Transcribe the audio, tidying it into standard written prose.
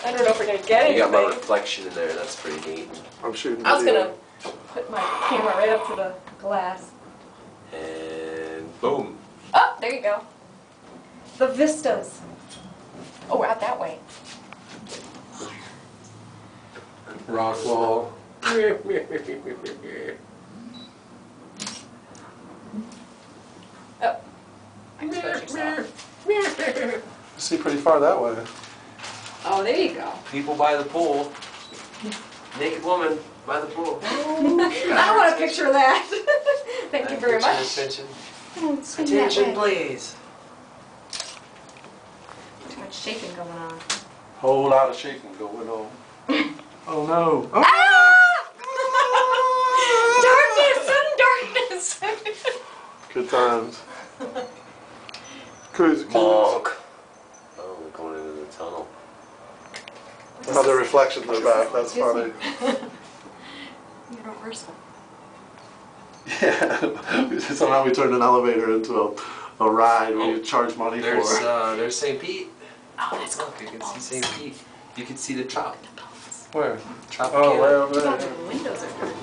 I don't know if we're gonna get anything. You got my reflection in there. That's pretty neat. I'm shooting I was video. gonna put my camera right up to the glass. And boom. Oh, there you go. The vistas. Oh, we're out that way. Rock wall. Oh, expose yourself. See pretty far that way. Oh, there you go. People by the pool. Naked woman by the pool. I want to picture that. Thank you very much. Attention. Attention, please. Too much shaking going on. Whole lot of shaking going on. Oh no. Oh. Darkness! Sudden darkness! Good times. Cruise. Bonk. Oh, we're going into the tunnel. How the reflections are back. That's funny. Universal. Yeah. Somehow we turned an elevator into a ride where you charge money for it. There's St. Pete. Oh, that's Look, you can see St. Pete. You can see the trop. Where? Tropicana. Oh, way over Look there. how the windows are.